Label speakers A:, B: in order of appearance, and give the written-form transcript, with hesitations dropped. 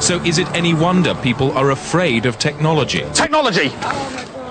A: So is it any wonder people are afraid of technology?
B: Technology!
C: Oh my God.